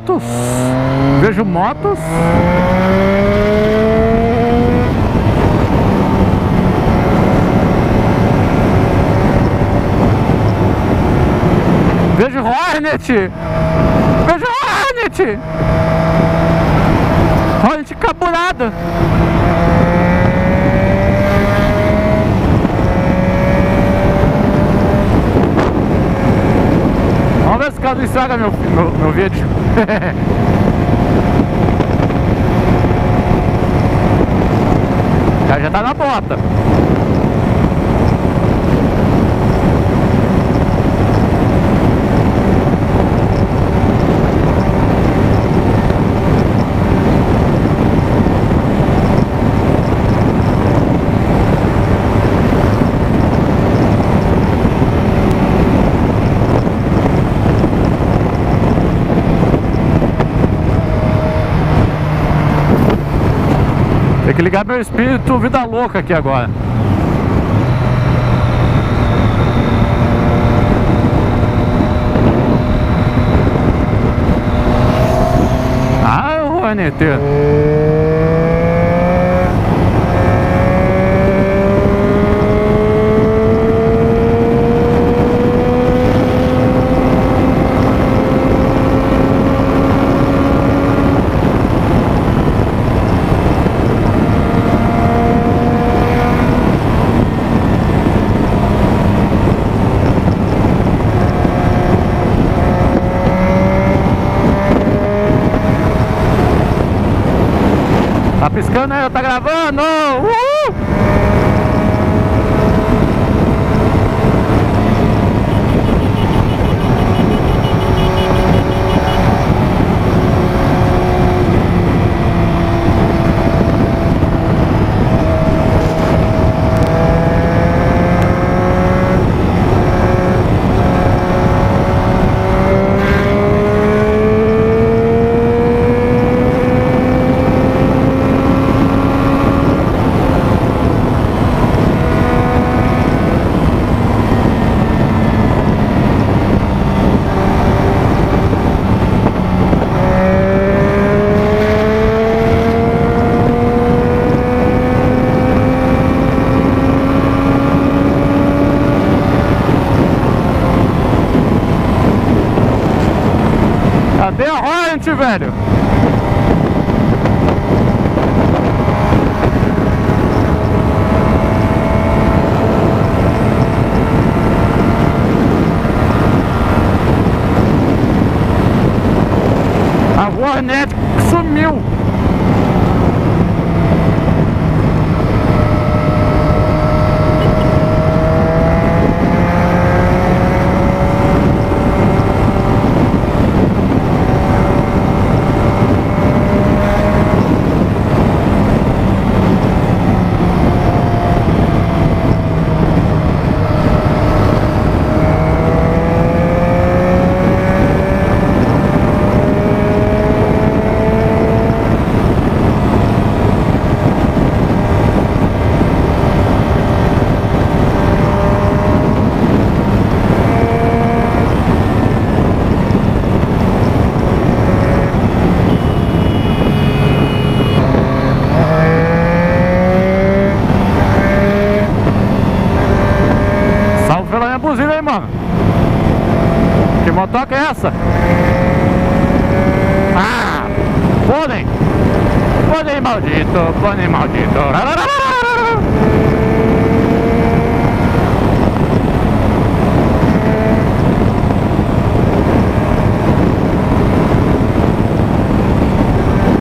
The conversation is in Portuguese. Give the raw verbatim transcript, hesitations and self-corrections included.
motos. Vejo motos. Vejo Hornet. Vejo Hornet. Hornet carburada. Vamos ver se o cara não estraga meu, meu, meu vídeo. O cara já tá na bota. Tem que ligar meu espírito vida louca aqui agora. Ah, o Horneteiro. Tá piscando aí, tá gravando! Uhul! Cadê a Hornet, velho? A Hornet sumiu. Buzina aí, mano. Que motoca é essa? Ah! Pônei! Pônei maldito! Pônei maldito!